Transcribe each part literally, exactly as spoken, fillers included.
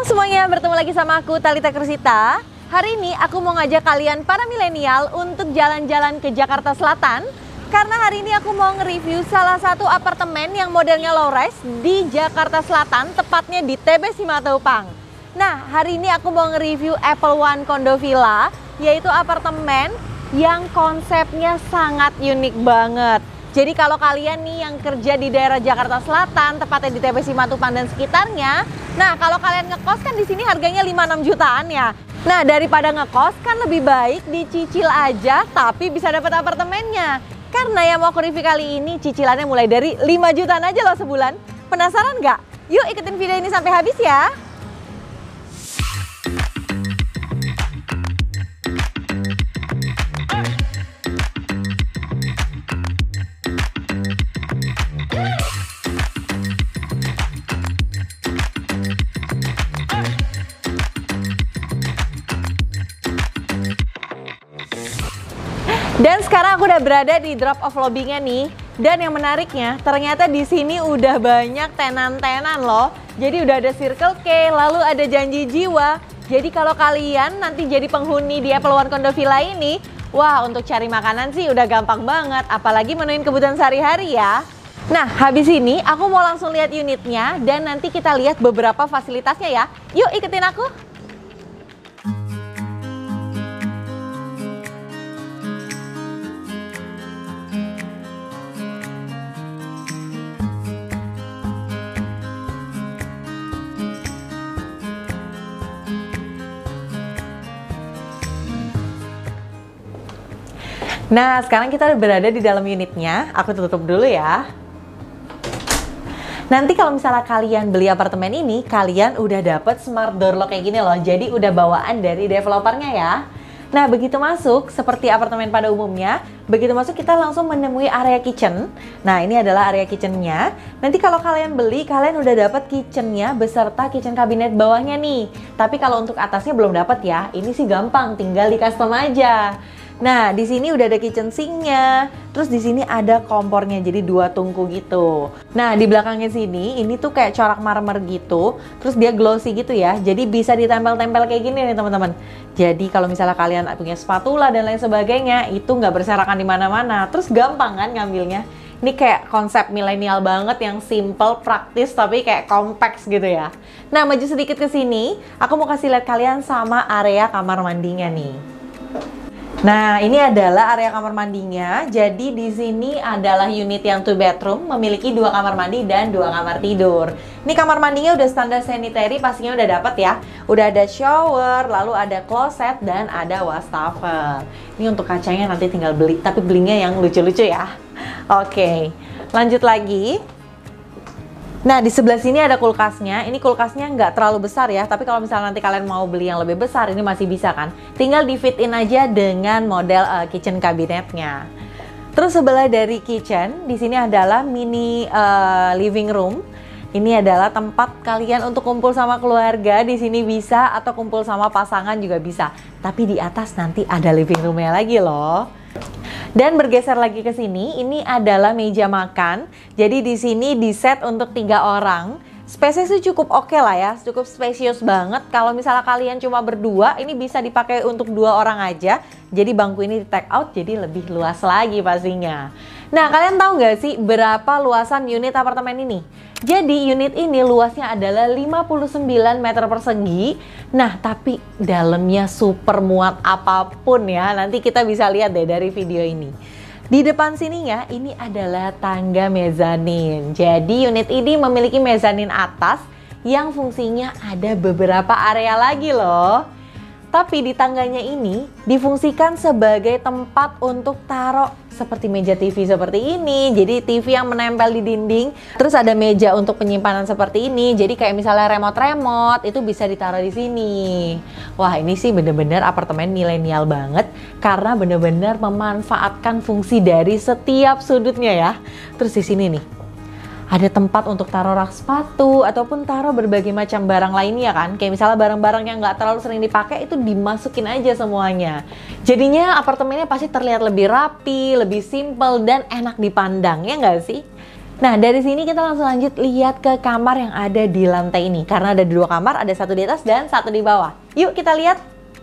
semuanya, bertemu lagi sama aku Talitha Krushita. Hari ini aku mau ngajak kalian para milenial untuk jalan-jalan ke Jakarta Selatan. Karena hari ini aku mau nge-review salah satu apartemen yang modelnya low rise di Jakarta Selatan, tepatnya di T B Simatupang. Nah, hari ini aku mau nge-review Apple One Condo Villa, yaitu apartemen yang konsepnya sangat unik banget. Jadi kalau kalian nih yang kerja di daerah Jakarta Selatan, tepatnya di T B Simatupang dan sekitarnya, nah kalau kalian ngekos kan di sini harganya lima enam jutaan ya. Nah, daripada ngekos kan lebih baik dicicil aja tapi bisa dapat apartemennya. Karena yang mau aku review kali ini cicilannya mulai dari lima jutaan aja loh sebulan. Penasaran nggak? Yuk ikutin video ini sampai habis ya. Dan sekarang aku udah berada di drop off lobby-nya nih. Dan yang menariknya, ternyata di sini udah banyak tenan-tenan loh. Jadi udah ada Circle K, lalu ada Janji Jiwa. Jadi kalau kalian nanti jadi penghuni di Apple One Condo Villa ini, wah untuk cari makanan sih udah gampang banget. Apalagi menuin kebutuhan sehari-hari ya. Nah, habis ini aku mau langsung lihat unitnya dan nanti kita lihat beberapa fasilitasnya ya. Yuk ikutin aku. Nah, sekarang kita udah berada di dalam unitnya. Aku tutup dulu ya. Nanti kalau misalnya kalian beli apartemen ini, kalian udah dapet smart door lock kayak gini loh. Jadi udah bawaan dari developernya ya. Nah, begitu masuk, seperti apartemen pada umumnya, begitu masuk kita langsung menemui area kitchen. Nah, ini adalah area kitchennya. Nanti kalau kalian beli, kalian udah dapet kitchennya beserta kitchen cabinet bawahnya nih. Tapi kalau untuk atasnya belum dapet ya. Ini sih gampang, tinggal di custom aja. Nah, di sini udah ada kitchen sink-nya. Terus di sini ada kompornya, jadi dua tungku gitu. Nah, di belakangnya sini, ini tuh kayak corak marmer gitu. Terus dia glossy gitu ya. Jadi bisa ditempel-tempel kayak gini nih teman-teman. Jadi kalau misalnya kalian punya spatula dan lain sebagainya, itu nggak berserakan di mana-mana. Terus gampang kan ngambilnya. Ini kayak konsep milenial banget yang simple, praktis, tapi kayak kompleks gitu ya. Nah, maju sedikit ke sini, aku mau kasih lihat kalian sama area kamar mandinya nih. Nah, ini adalah area kamar mandinya. Jadi di sini adalah unit yang two bedroom, memiliki dua kamar mandi dan dua kamar tidur. Ini kamar mandinya udah standar sanitary, pastinya udah dapet ya. Udah ada shower, lalu ada closet dan ada wastafel. Ini untuk kacanya nanti tinggal beli, tapi belinya yang lucu-lucu ya. Oke, lanjut lagi. Nah, di sebelah sini ada kulkasnya. Ini kulkasnya nggak terlalu besar ya, tapi kalau misalnya nanti kalian mau beli yang lebih besar, ini masih bisa kan. Tinggal di fit in aja dengan model uh, kitchen kabinetnya. Terus sebelah dari kitchen, di sini adalah mini uh, living room. Ini adalah tempat kalian untuk kumpul sama keluarga. Di sini bisa, atau kumpul sama pasangan juga bisa. Tapi di atas nanti ada living roomnya lagi loh. Dan bergeser lagi ke sini, ini adalah meja makan. Jadi di sini di-set untuk tiga orang. Spesiesnya cukup oke lah ya, cukup spesius banget. Kalau misalnya kalian cuma berdua, ini bisa dipakai untuk dua orang aja. Jadi bangku ini di take out, jadi lebih luas lagi pastinya. Nah, kalian tahu nggak sih berapa luasan unit apartemen ini? Jadi unit ini luasnya adalah lima puluh sembilan meter persegi. Nah, tapi dalamnya super muat apapun ya. Nanti kita bisa lihat deh dari video ini. Di depan sininya ini adalah tangga mezanin. Jadi unit ini memiliki mezanin atas yang fungsinya ada beberapa area lagi loh. Tapi di tangganya ini difungsikan sebagai tempat untuk taruh seperti meja T V seperti ini. Jadi T V yang menempel di dinding. Terus ada meja untuk penyimpanan seperti ini. Jadi kayak misalnya remote-remote itu bisa ditaruh di sini. Wah, ini sih bener-bener apartemen milenial banget karena bener-bener memanfaatkan fungsi dari setiap sudutnya ya. Terus di sini nih ada tempat untuk taruh rak sepatu ataupun taruh berbagai macam barang lainnya kan. Kayak misalnya barang-barang yang nggak terlalu sering dipakai itu dimasukin aja semuanya. Jadinya apartemennya pasti terlihat lebih rapi, lebih simple dan enak dipandang, ya nggak sih? Nah, dari sini kita langsung lanjut lihat ke kamar yang ada di lantai ini. Karena ada dua kamar, ada satu di atas dan satu di bawah. Yuk kita lihat.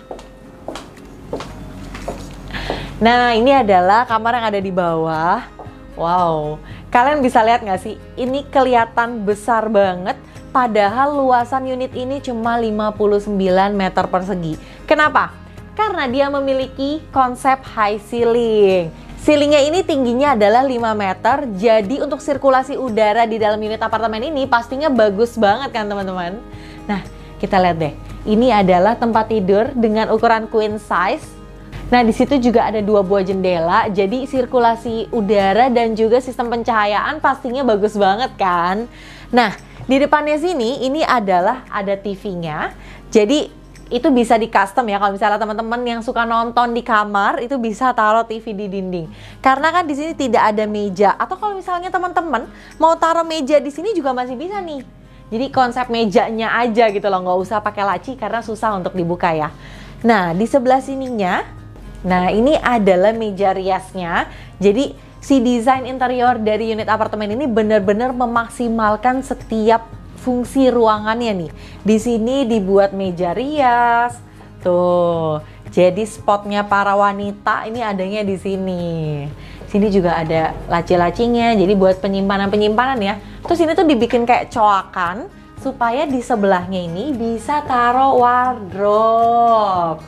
Nah, ini adalah kamar yang ada di bawah. Wow, kalian bisa lihat nggak sih? Ini kelihatan besar banget. Padahal luasan unit ini cuma lima puluh sembilan meter persegi. Kenapa? Karena dia memiliki konsep high ceiling. Ceilingnya ini tingginya adalah lima meter, jadi untuk sirkulasi udara di dalam unit apartemen ini pastinya bagus banget kan teman-teman. Nah, kita lihat deh. Ini adalah tempat tidur dengan ukuran queen size. Nah, di situ juga ada dua buah jendela, jadi sirkulasi udara dan juga sistem pencahayaan pastinya bagus banget kan. Nah, di depannya sini ini adalah ada T V-nya. Jadi itu bisa di custom ya, kalau misalnya teman-teman yang suka nonton di kamar itu bisa taruh T V di dinding. Karena kan di sini tidak ada meja, atau kalau misalnya teman-teman mau taruh meja di sini juga masih bisa nih. Jadi konsep mejanya aja gitu loh, nggak usah pakai laci karena susah untuk dibuka ya. Nah, di sebelah sininya, nah ini adalah meja riasnya. Jadi si desain interior dari unit apartemen ini benar-benar memaksimalkan setiap fungsi ruangannya nih. Di sini dibuat meja rias. Tuh. Jadi spotnya para wanita ini adanya di sini. Sini juga ada laci-lacinya. Jadi buat penyimpanan-penyimpanan ya. Terus ini tuh dibikin kayak coakan supaya di sebelahnya ini bisa taruh wardrobe.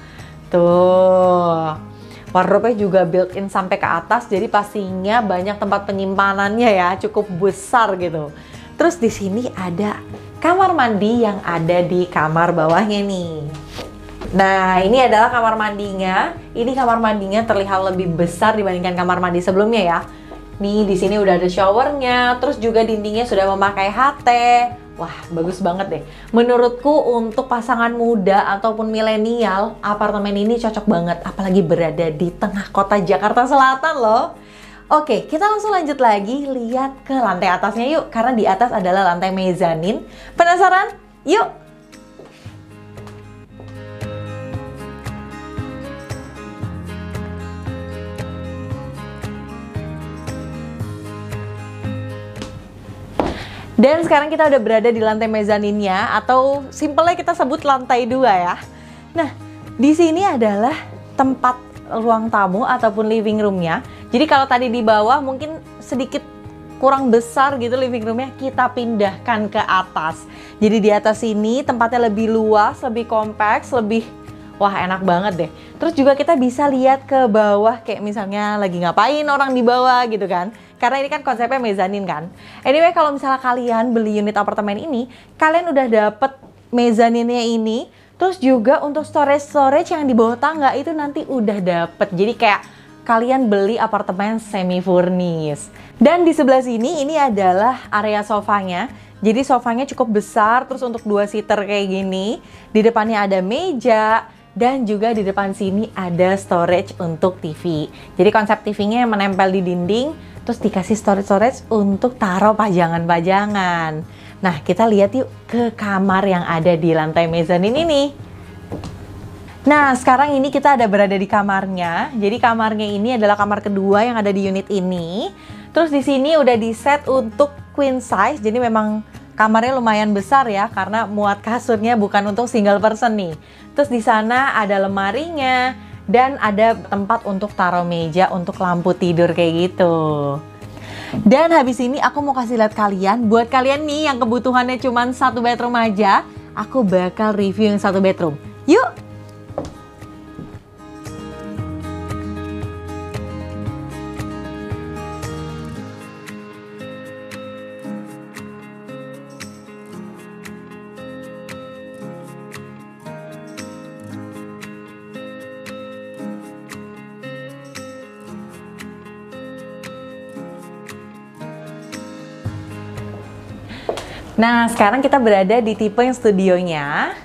Tuh. Wardrobe-nya juga built-in sampai ke atas. Jadi pastinya banyak tempat penyimpanannya ya, cukup besar gitu. Terus di sini ada kamar mandi yang ada di kamar bawahnya nih. Nah, ini adalah kamar mandinya. Ini kamar mandinya terlihat lebih besar dibandingkan kamar mandi sebelumnya ya. Nih, di sini udah ada showernya, terus juga dindingnya sudah memakai H T. Wah, bagus banget deh. Menurutku untuk pasangan muda ataupun milenial, apartemen ini cocok banget, apalagi berada di tengah kota Jakarta Selatan loh. Oke, kita langsung lanjut lagi lihat ke lantai atasnya yuk, karena di atas adalah lantai mezanin. Penasaran? Yuk! Dan sekarang kita udah berada di lantai mezaninnya, atau simpelnya kita sebut lantai dua ya. Nah, di sini adalah tempat ruang tamu ataupun living roomnya. Jadi kalau tadi di bawah mungkin sedikit kurang besar gitu living roomnya, kita pindahkan ke atas. Jadi di atas sini tempatnya lebih luas, lebih kompleks, lebih wah enak banget deh. Terus juga kita bisa lihat ke bawah kayak misalnya lagi ngapain orang di bawah gitu kan. Karena ini kan konsepnya mezanin kan. Anyway, kalau misalnya kalian beli unit apartemen ini, kalian udah dapet mezaninnya ini. Terus juga untuk storage-storage yang di bawah tangga itu nanti udah dapet. Jadi kayak kalian beli apartemen semi furnish. Dan di sebelah sini ini adalah area sofanya. Jadi sofanya cukup besar, terus untuk dua seater kayak gini. Di depannya ada meja dan juga di depan sini ada storage untuk T V. Jadi konsep T V-nya yang menempel di dinding, terus dikasih storage-storage untuk taruh pajangan-pajangan. Nah, kita lihat yuk ke kamar yang ada di lantai mezanin ini. Nah, sekarang ini kita ada berada di kamarnya. Jadi kamarnya ini adalah kamar kedua yang ada di unit ini. Terus di sini udah di set untuk queen size. Jadi memang kamarnya lumayan besar ya, karena muat kasurnya bukan untuk single person nih. Terus di sana ada lemarinya dan ada tempat untuk taruh meja untuk lampu tidur kayak gitu. Dan habis ini aku mau kasih lihat kalian, buat kalian nih yang kebutuhannya cuma satu bedroom aja, aku bakal review yang satu bedroom. Yuk! Nah, sekarang kita berada di tipe yang studionya.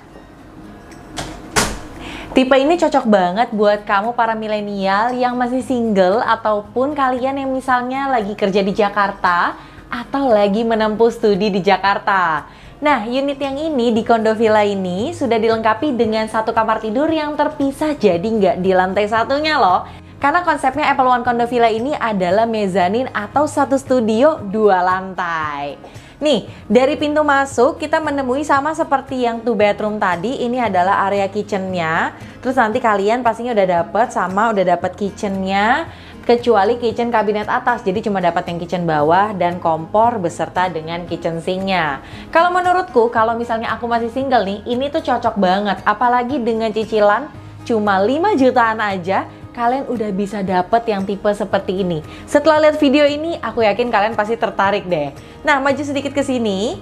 Tipe ini cocok banget buat kamu para milenial yang masih single ataupun kalian yang misalnya lagi kerja di Jakarta atau lagi menempuh studi di Jakarta. Nah, unit yang ini di Kondo Villa ini sudah dilengkapi dengan satu kamar tidur yang terpisah, jadi nggak di lantai satunya loh. Karena konsepnya Apple One Condo Villa ini adalah mezanin atau satu studio dua lantai. Nih, dari pintu masuk kita menemui sama seperti yang two bedroom tadi, ini adalah area kitchennya. Terus nanti kalian pastinya udah dapet sama udah dapet kitchennya, kecuali kitchen kabinet atas, jadi cuma dapat yang kitchen bawah dan kompor beserta dengan kitchen sinknya. Kalau menurutku, kalau misalnya aku masih single nih, ini tuh cocok banget, apalagi dengan cicilan cuma lima jutaan aja, kalian udah bisa dapet yang tipe seperti ini. Setelah lihat video ini, aku yakin kalian pasti tertarik deh. Nah, maju sedikit ke sini.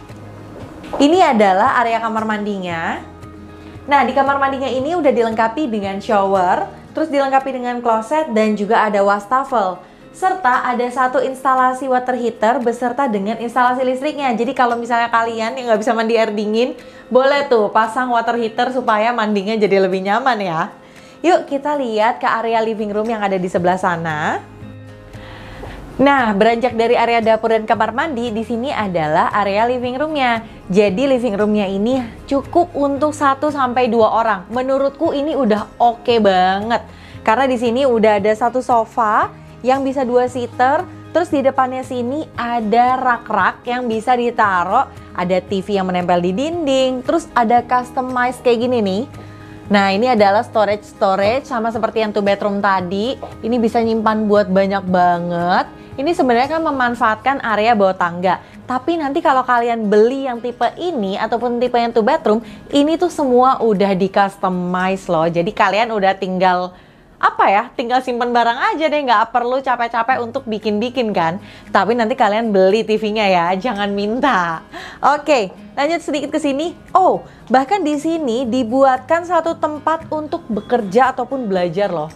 Ini adalah area kamar mandinya. Nah, di kamar mandinya ini udah dilengkapi dengan shower, terus dilengkapi dengan kloset dan juga ada wastafel. Serta ada satu instalasi water heater beserta dengan instalasi listriknya. Jadi kalau misalnya kalian yang nggak bisa mandi air dingin, boleh tuh pasang water heater supaya mandinya jadi lebih nyaman ya. Yuk kita lihat ke area living room yang ada di sebelah sana. Nah, beranjak dari area dapur dan kamar mandi, di sini adalah area living roomnya. Jadi living roomnya ini cukup untuk satu sampai dua orang. Menurutku ini udah oke banget. Karena di sini udah ada satu sofa yang bisa dua seater. Terus di depannya sini ada rak-rak yang bisa ditaruh. Ada T V yang menempel di dinding. Terus ada customize kayak gini nih. Nah, ini adalah storage-storage sama seperti yang two bedroom tadi. Ini bisa nyimpan buat banyak banget. Ini sebenarnya kan memanfaatkan area bawah tangga. Tapi nanti kalau kalian beli yang tipe ini ataupun tipe yang two bedroom, ini tuh semua udah di customize loh. Jadi kalian udah tinggal apa ya, tinggal simpen barang aja deh, nggak perlu capek-capek untuk bikin-bikin kan. Tapi nanti kalian beli T V-nya ya, jangan minta. Oke, lanjut sedikit ke sini. Oh, bahkan di sini dibuatkan satu tempat untuk bekerja ataupun belajar loh.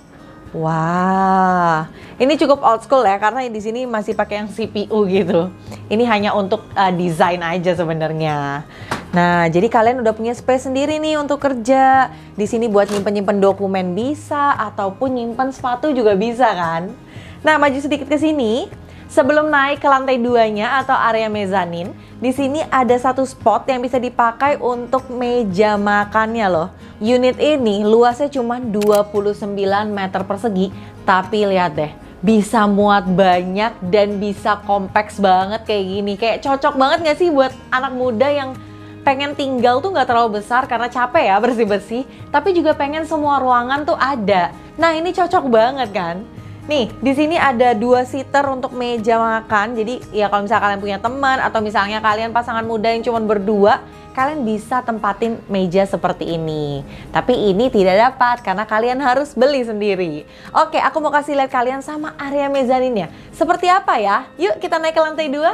Wah, ini cukup old school ya, karena di sini masih pakai yang C P U gitu. Ini hanya untuk uh, desain aja sebenarnya. Nah, jadi kalian udah punya space sendiri nih untuk kerja. Di sini buat nyimpen-nyimpen dokumen bisa, ataupun nyimpen sepatu juga bisa kan. Nah, maju sedikit ke sini. Sebelum naik ke lantai duanya atau area mezanin, di sini ada satu spot yang bisa dipakai untuk meja makannya loh. Unit ini luasnya cuma dua puluh sembilan meter persegi, tapi lihat deh, bisa muat banyak dan bisa kompleks banget kayak gini. Kayak cocok banget gak sih buat anak muda yang pengen tinggal tuh nggak terlalu besar karena capek ya bersih-bersih, tapi juga pengen semua ruangan tuh ada. Nah, ini cocok banget kan? Nih, di sini ada dua seater untuk meja makan. Jadi ya kalau misalnya kalian punya teman atau misalnya kalian pasangan muda yang cuma berdua, kalian bisa tempatin meja seperti ini. Tapi ini tidak dapat karena kalian harus beli sendiri. Oke, aku mau kasih lihat kalian sama area mezaninnya. Seperti apa ya? Yuk kita naik ke lantai dua.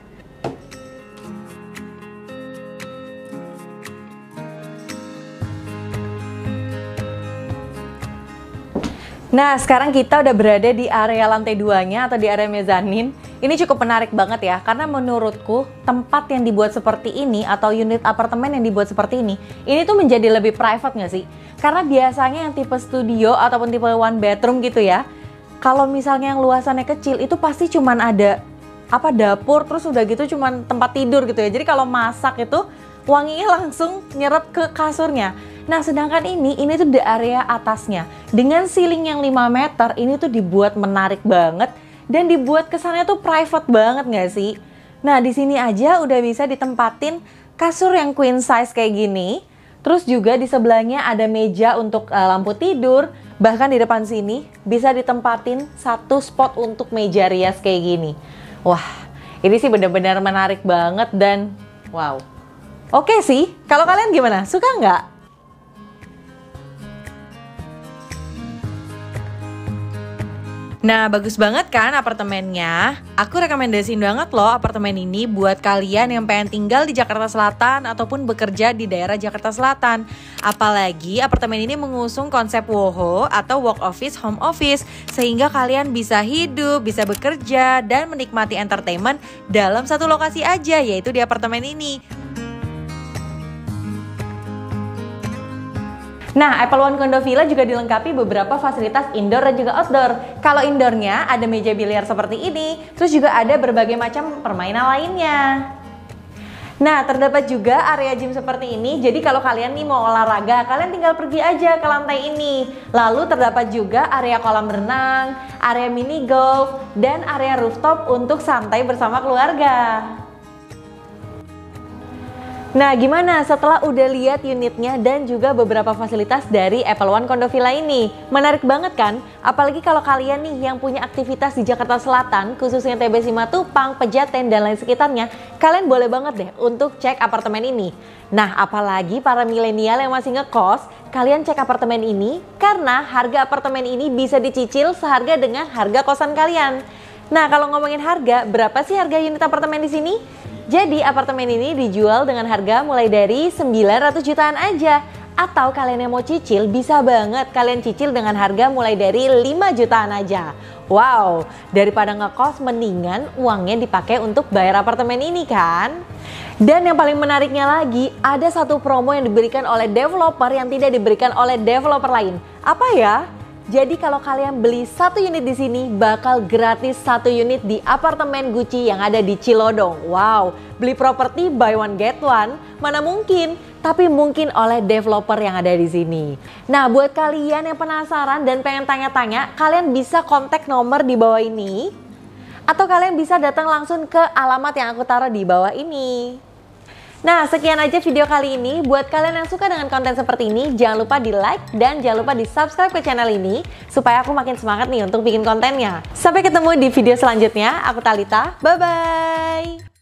Nah, sekarang kita udah berada di area lantai duanya atau di area mezanin. Ini cukup menarik banget ya, karena menurutku tempat yang dibuat seperti ini atau unit apartemen yang dibuat seperti ini, ini tuh menjadi lebih private nggak sih? Karena biasanya yang tipe studio ataupun tipe one bedroom gitu ya, kalau misalnya yang luasannya kecil itu pasti cuman ada apa dapur, terus udah gitu cuman tempat tidur gitu ya. Jadi kalau masak itu wanginya langsung nyerap ke kasurnya. Nah, sedangkan ini, ini tuh di area atasnya. Dengan ceiling yang lima meter, ini tuh dibuat menarik banget. Dan dibuat kesannya tuh private banget gak sih? Nah, di sini aja udah bisa ditempatin kasur yang queen size kayak gini. Terus juga di sebelahnya ada meja untuk uh, lampu tidur. Bahkan di depan sini bisa ditempatin satu spot untuk meja rias kayak gini. Wah, ini sih benar-benar menarik banget dan wow. Oke sih, kalau kalian gimana? Suka nggak? Nah, bagus banget kan apartemennya? Aku rekomendasiin banget loh apartemen ini buat kalian yang pengen tinggal di Jakarta Selatan ataupun bekerja di daerah Jakarta Selatan. Apalagi apartemen ini mengusung konsep WOHO atau work office, home office, sehingga kalian bisa hidup, bisa bekerja, dan menikmati entertainment dalam satu lokasi aja, yaitu di apartemen ini. Nah, Apple One Condo Villa juga dilengkapi beberapa fasilitas indoor dan juga outdoor. Kalau indoornya ada meja biliar seperti ini, terus juga ada berbagai macam permainan lainnya. Nah, terdapat juga area gym seperti ini. Jadi kalau kalian nih mau olahraga, kalian tinggal pergi aja ke lantai ini. Lalu terdapat juga area kolam renang, area mini golf, dan area rooftop untuk santai bersama keluarga. Nah, gimana setelah udah lihat unitnya dan juga beberapa fasilitas dari Apple One Condo Villa ini? Menarik banget kan? Apalagi kalau kalian nih yang punya aktivitas di Jakarta Selatan, khususnya T B Simatupang, Pejaten, dan lain sekitarnya, kalian boleh banget deh untuk cek apartemen ini. Nah, apalagi para milenial yang masih ngekos, kalian cek apartemen ini karena harga apartemen ini bisa dicicil seharga dengan harga kosan kalian. Nah, kalau ngomongin harga, berapa sih harga unit apartemen di sini? Jadi apartemen ini dijual dengan harga mulai dari sembilan ratus jutaan aja. Atau kalian yang mau cicil, bisa banget kalian cicil dengan harga mulai dari lima jutaan aja. Wow, daripada ngekos mendingan uangnya dipakai untuk bayar apartemen ini kan? Dan yang paling menariknya lagi, ada satu promo yang diberikan oleh developer yang tidak diberikan oleh developer lain. Apa ya? Jadi kalau kalian beli satu unit di sini bakal gratis satu unit di apartemen Gucci yang ada di Cilodong. Wow, beli properti buy one get one, mana mungkin? Tapi mungkin oleh developer yang ada di sini. Nah, buat kalian yang penasaran dan pengen tanya-tanya, kalian bisa kontak nomor di bawah ini. Atau kalian bisa datang langsung ke alamat yang aku taruh di bawah ini. Nah, sekian aja video kali ini. Buat kalian yang suka dengan konten seperti ini, jangan lupa di like dan jangan lupa di subscribe ke channel ini supaya aku makin semangat nih untuk bikin kontennya. Sampai ketemu di video selanjutnya. Aku Talita, bye-bye!